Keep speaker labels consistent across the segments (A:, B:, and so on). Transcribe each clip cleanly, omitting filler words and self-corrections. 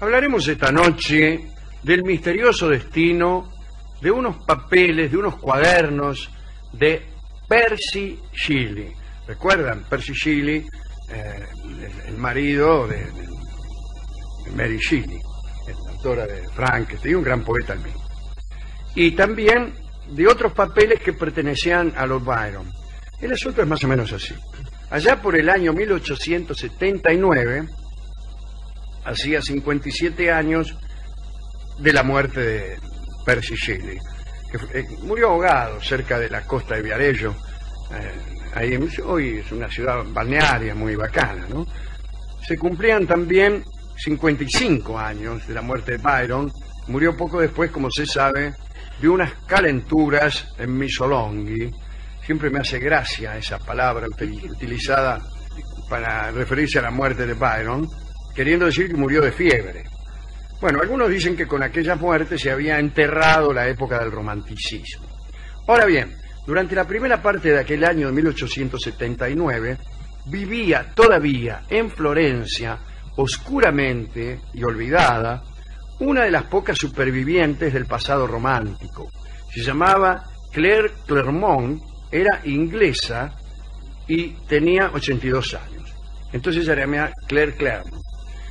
A: Hablaremos esta noche del misterioso destino de unos papeles, de unos cuadernos de Percy Shelley. ¿Recuerdan? Percy Shelley, el marido de Mary Shelley, la autora de Frankenstein, un gran poeta al mismo. Y también de otros papeles que pertenecían a Lord Byron. El asunto es más o menos así. Allá por el año 1879, hacía 57 años de la muerte de Percy Shelley, que murió ahogado cerca de la costa de Viarello. Ahí hoy es una ciudad balnearia muy bacana, ¿no? Se cumplían también 55 años de la muerte de Byron. Murió poco después, como se sabe, de unas calenturas en Missolonghi. Siempre me hace gracia esa palabra utilizada para referirse a la muerte de Byron, queriendo decir que murió de fiebre. Bueno, algunos dicen que con aquella muerte se había enterrado la época del romanticismo. Ahora bien, durante la primera parte de aquel año de 1879, vivía todavía en Florencia, oscuramente y olvidada, una de las pocas supervivientes del pasado romántico. Se llamaba Claire Clairmont, era inglesa y tenía 82 años. Entonces se llamaba Claire Clairmont.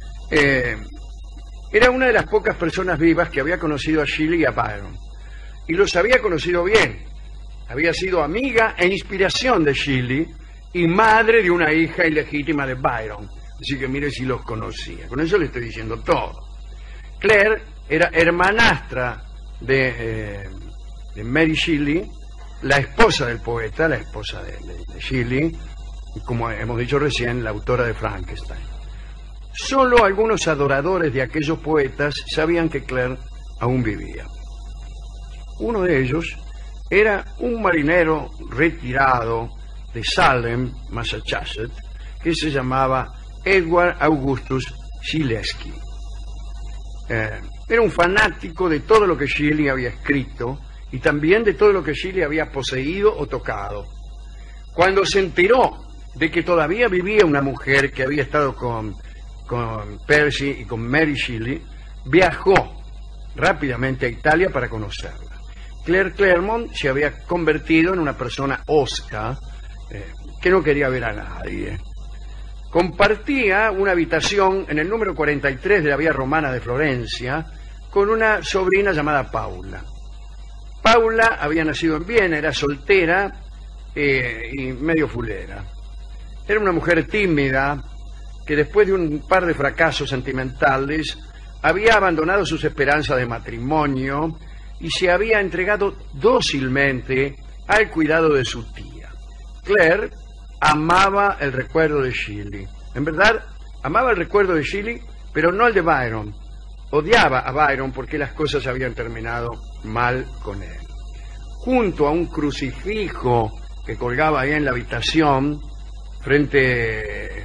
A: Era una de las pocas personas vivas que había conocido a Shelley y a Byron. Y los había conocido bien. Había sido amiga e inspiración de Shelley y madre de una hija ilegítima de Byron. Así que mire si los conocía. Con eso le estoy diciendo todo. Claire era hermanastra de Mary Shelley, la esposa del poeta, la esposa de Shelley, y como hemos dicho recién, la autora de Frankenstein. Solo algunos adoradores de aquellos poetas sabían que Claire aún vivía. Uno de ellos era un marinero retirado de Salem, Massachusetts, que se llamaba Edward Augustus Zaleski. Era un fanático de todo lo que Shelley había escrito y también de todo lo que Shelley había poseído o tocado. Cuando se enteró de que todavía vivía una mujer que había estado con Percy y con Mary Shelley, viajó rápidamente a Italia para conocerla. Claire Clairmont se había convertido en una persona hosca que no quería ver a nadie. Compartía una habitación en el número 43 de la Vía Romana de Florencia con una sobrina llamada Paula. Paula había nacido en Viena, era soltera y medio fulera. Era una mujer tímida que después de un par de fracasos sentimentales había abandonado sus esperanzas de matrimonio y se había entregado dócilmente al cuidado de su tía. Claire amaba el recuerdo de Shelley. En verdad, amaba el recuerdo de Shelley, pero no el de Byron. Odiaba a Byron porque las cosas habían terminado mal con él. Junto a un crucifijo que colgaba ahí en la habitación, frente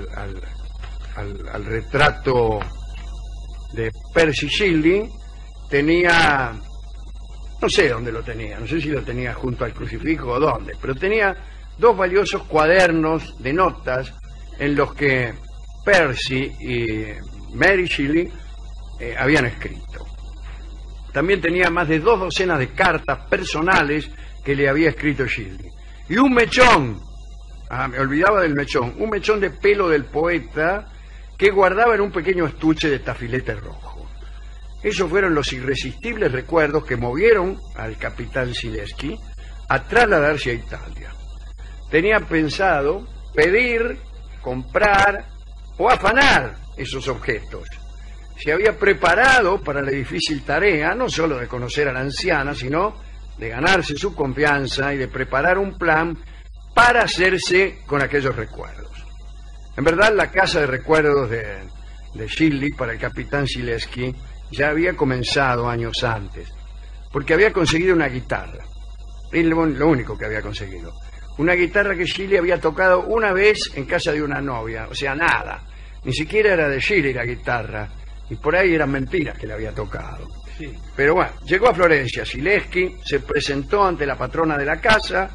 A: al retrato de Percy Shelley, tenía, no sé dónde lo tenía, no sé si lo tenía junto al crucifijo o dónde, pero tenía dos valiosos cuadernos de notas en los que Percy y Mary Shelley habían escrito. También tenía más de 2 docenas de cartas personales que le había escrito Shelley. Y un mechón, me olvidaba del mechón, un mechón de pelo del poeta que guardaba en un pequeño estuche de tafilete rojo. Esos fueron los irresistibles recuerdos que movieron al capitán Zaleski a trasladarse a Italia. Tenía pensado pedir, comprar o afanar esos objetos. Se había preparado para la difícil tarea, no solo de conocer a la anciana, sino de ganarse su confianza y de preparar un plan para hacerse con aquellos recuerdos. En verdad, la casa de recuerdos de Shelley para el capitán Zaleski ya había comenzado años antes, porque había conseguido una guitarra. Es lo único que había conseguido. Una guitarra que Shelley había tocado una vez en casa de una novia, o sea, nada. Ni siquiera era de Shelley la guitarra, y por ahí eran mentiras que la había tocado. Sí. Pero bueno, llegó a Florencia Zaleski, se presentó ante la patrona de la casa,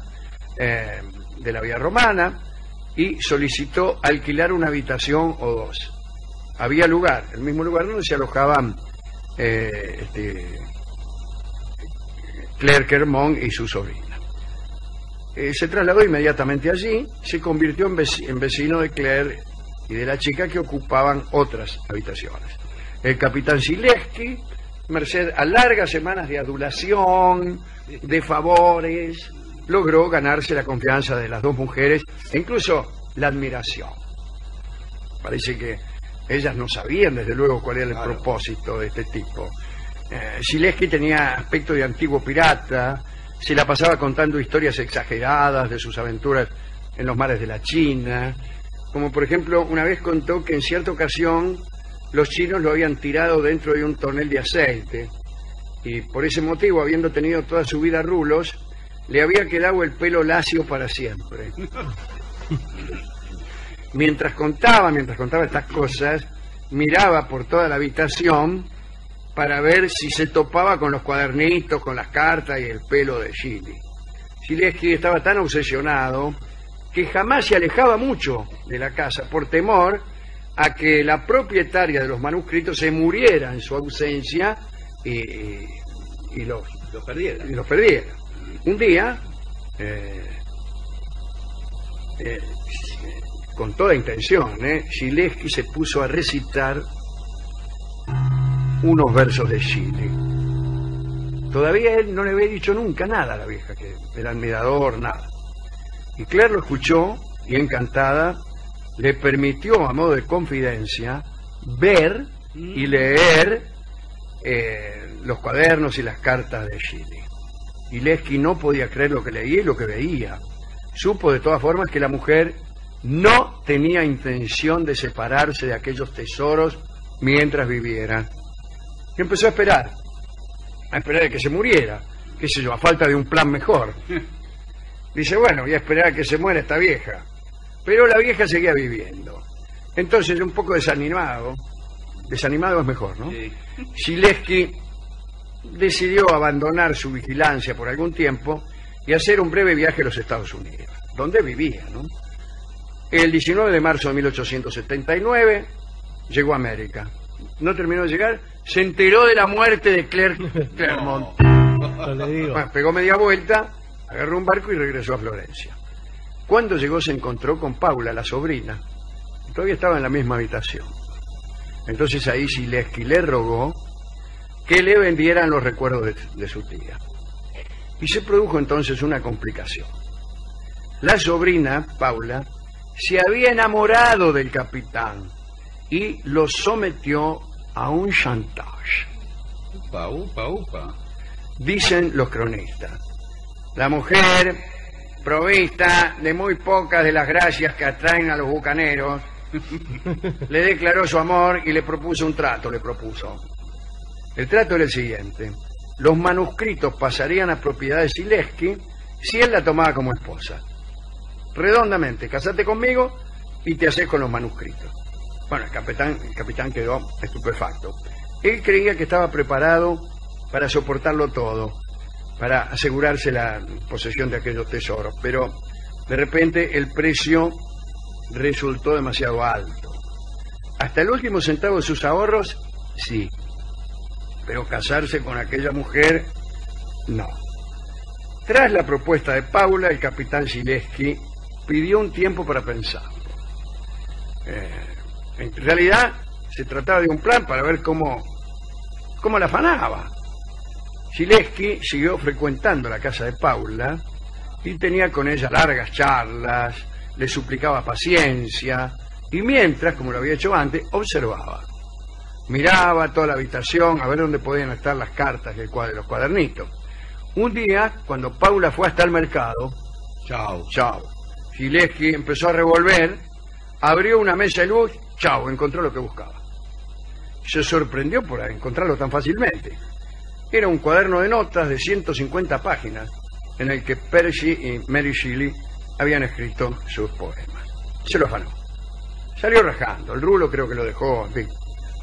A: de la Vía Romana, y solicitó alquilar una habitación o dos. había lugar, el mismo lugar donde se alojaban Claire Kermont y su sobrina. Se trasladó inmediatamente allí, se convirtió en vecino de Claire y de la chica, que ocupaban otras habitaciones. El capitán Zilewski, merced a largas semanas de adulación, de favores, logró ganarse la confianza de las dos mujeres e incluso la admiración. Parece que ellas no sabían desde luego cuál era el propósito de este tipo. Zilewski tenía aspecto de antiguo pirata, se la pasaba contando historias exageradas de sus aventuras en los mares de la China, como por ejemplo una vez contó que en cierta ocasión los chinos lo habían tirado dentro de un tonel de aceite y por ese motivo, habiendo tenido toda su vida rulos, le había quedado el pelo lacio para siempre. Mientras contaba estas cosas, miraba por toda la habitación para ver si se topaba con los cuadernitos, con las cartas y el pelo de Chili. Zilewski estaba tan obsesionado que jamás se alejaba mucho de la casa por temor a que la propietaria de los manuscritos se muriera en su ausencia y los perdiera. Un día, con toda intención, Zilewski se puso a recitar unos versos de Chili. Todavía él no le había dicho nunca nada a la vieja, que era admirador, nada. Y Claire lo escuchó y, encantada, le permitió, a modo de confidencia, ver y leer los cuadernos y las cartas de Chili. Zilewski no podía creer lo que leía y lo que veía. Supo de todas formas que la mujer no tenía intención de separarse de aquellos tesoros mientras viviera. Y empezó a esperar de que se muriera, qué sé yo, a falta de un plan mejor. Dice, bueno, voy a esperar a que se muera esta vieja. Pero la vieja seguía viviendo. Entonces, un poco desanimado es mejor, ¿no? Sí. Zilewski decidió abandonar su vigilancia por algún tiempo y hacer un breve viaje a los Estados Unidos, donde vivía, ¿no? El 19 de marzo de 1879 llegó a América. No terminó de llegar, se enteró de la muerte de Claire Kermont. Bueno, pegó media vuelta, agarró un barco y regresó a Florencia. Cuando llegó se encontró con Paula, la sobrina. Todavía estaba en la misma habitación. Entonces ahí Zilewski le rogó que le vendieran los recuerdos de su tía. Y se produjo entonces una complicación. La sobrina, Paula, se había enamorado del capitán y lo sometió a un chantaje.
B: Upa.
A: Dicen los cronistas. La mujer, provista de muy pocas de las gracias que atraen a los bucaneros, le declaró su amor y le propuso un trato, El trato era el siguiente: los manuscritos pasarían a propiedad de Zilewski si él la tomaba como esposa. Redondamente, casate conmigo y te haces con los manuscritos. Bueno, el capitán quedó estupefacto. Él creía que estaba preparado para soportarlo todo, para asegurarse la posesión de aquellos tesoros, pero de repente el precio resultó demasiado alto. Hasta el último centavo de sus ahorros, sí, pero casarse con aquella mujer, no. Tras la propuesta de Paula, el capitán Zilewski pidió un tiempo para pensarlo. En realidad se trataba de un plan para ver cómo la afanaba. Zilewski siguió frecuentando la casa de Paula y tenía con ella largas charlas, le suplicaba paciencia y mientras, como lo había hecho antes, observaba. Miraba toda la habitación a ver dónde podían estar las cartas y los cuadernitos. Un día, cuando Paula fue hasta el mercado, Zilewski empezó a revolver, abrió una mesa de luz, encontró lo que buscaba. Se sorprendió por encontrarlo tan fácilmente. Era un cuaderno de notas de 150 páginas en el que Percy y Mary Shelley habían escrito sus poemas. Se lo afanó. Salió rajando. El rulo creo que lo dejó, en fin.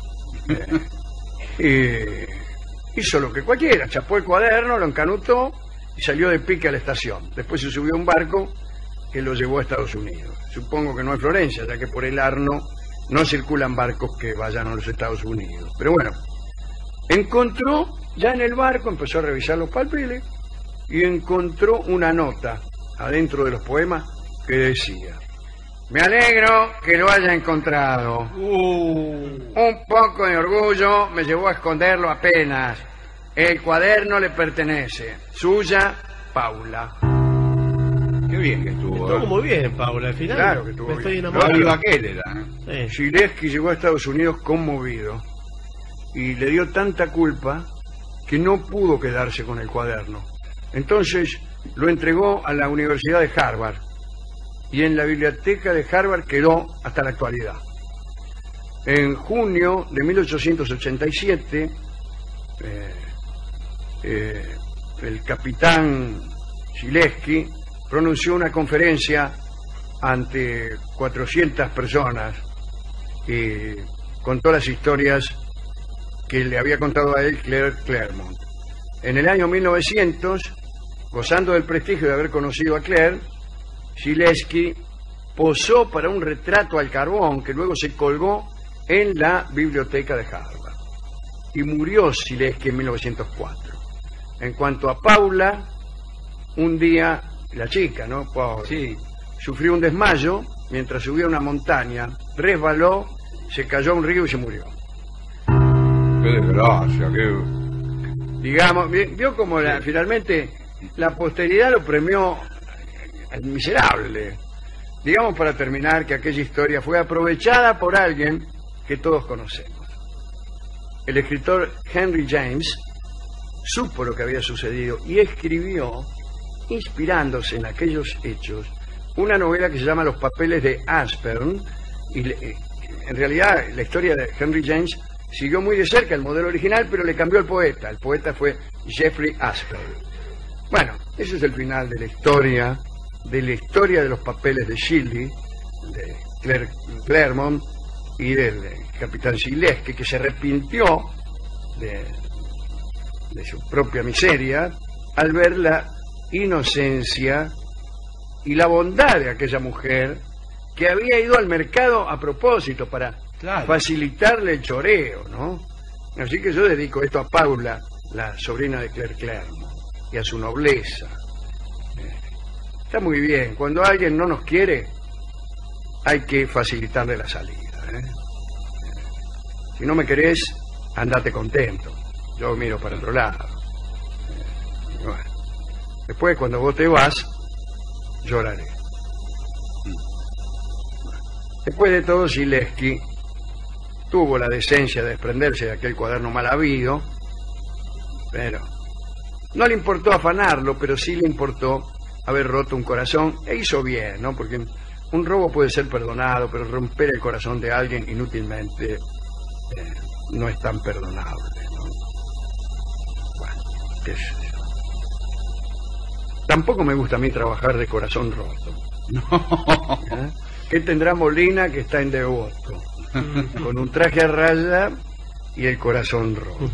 A: Hizo lo que cualquiera. Chapó el cuaderno, lo encanutó y salió de pique a la estación. Después se subió a un barco que lo llevó a Estados Unidos. Supongo que no en Florencia, ya que por el Arno no circulan barcos que vayan a los Estados Unidos. Pero bueno, encontró, ya en el barco, empezó a revisar los papeles y encontró una nota adentro de los poemas que decía: me alegro que lo haya encontrado. Un poco de orgullo me llevó a esconderlo apenas. El cuaderno le pertenece. Suya, Paula.
B: Qué bien que estuvo.
C: Estuvo muy bien, Paula, al final.
A: Claro que estuvo
C: me estoy
A: bien.
C: enamorando.
B: Lo aquel era, ¿no?
C: Sí.
A: Zilewski llegó a Estados Unidos conmovido y le dio tanta culpa que no pudo quedarse con el cuaderno. Entonces lo entregó a la Universidad de Harvard y en la biblioteca de Harvard quedó hasta la actualidad. En junio de 1887, el capitán Zilewski pronunció una conferencia ante 400 personas y contó las historias que le había contado a él Claire Clairmont. En el año 1900, gozando del prestigio de haber conocido a Claire, Zilewski posó para un retrato al carbón que luego se colgó en la biblioteca de Harvard. Y murió Zilewski en 1904. En cuanto a Paula, un día, la chica, ¿no? Pobre,
B: Sí.
A: sufrió un desmayo mientras subía una montaña, resbaló, se cayó a un río y se murió.
B: Qué desgracia, qué...
A: Digamos, vio como finalmente la posteridad lo premió al miserable. Digamos, para terminar, que aquella historia fue aprovechada por alguien que todos conocemos. El escritor Henry James supo lo que había sucedido y escribió, inspirándose en aquellos hechos, una novela que se llama Los papeles de Aspern. Y en realidad la historia de Henry James siguió muy de cerca el modelo original, pero le cambió el poeta. El poeta fue Jeffrey Aspern. Bueno, ese es el final de la historia de los papeles de Shelley, de Claire Clairmont y del capitán Zilewski, que se arrepintió de su propia miseria al ver la inocencia y la bondad de aquella mujer que había ido al mercado a propósito para facilitarle el choreo, ¿no? Así que yo dedico esto a Paula, la sobrina de Claire Clairmont, y a su nobleza. Está muy bien, cuando alguien no nos quiere hay que facilitarle la salida, ¿eh? Si no me querés, andate contento, yo miro para otro lado. Bueno. Después, cuando vos te vas, lloraré. Después de todo, Zilewski tuvo la decencia de desprenderse de aquel cuaderno mal habido, pero no le importó afanarlo, pero sí le importó haber roto un corazón, e hizo bien, ¿no? Porque un robo puede ser perdonado, pero romper el corazón de alguien inútilmente no es tan perdonable, ¿no? Bueno, qué sé yo. Tampoco me gusta a mí trabajar de corazón roto. ¿Eh? ¿Qué tendrá Molina, que está en Devoto? Con un traje a raya y el corazón roto.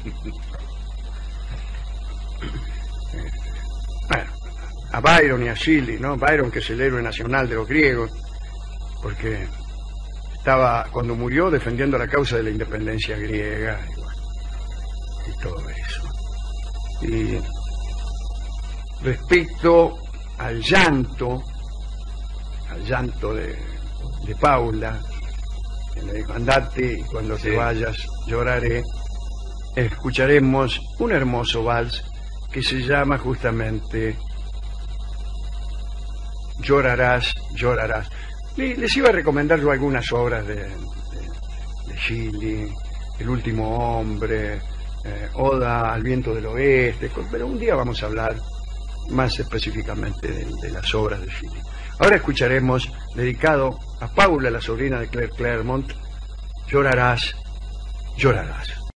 A: Bueno, a Byron y a Shelley, ¿no? Byron, que es el héroe nacional de los griegos, porque estaba, cuando murió, defendiendo la causa de la independencia griega, y, bueno, y todo eso. Y respecto al llanto de Paula, que le dijo: andate y cuando te vayas lloraré, escucharemos un hermoso vals que se llama justamente Llorarás, llorarás. Les iba a recomendar yo algunas obras de Shelley, El último hombre, Oda al viento del oeste, pero un día vamos a hablar más específicamente de las obras de Shelley. Ahora escucharemos, dedicado a Paula, la sobrina de Claire Clairmont, Llorarás, llorarás.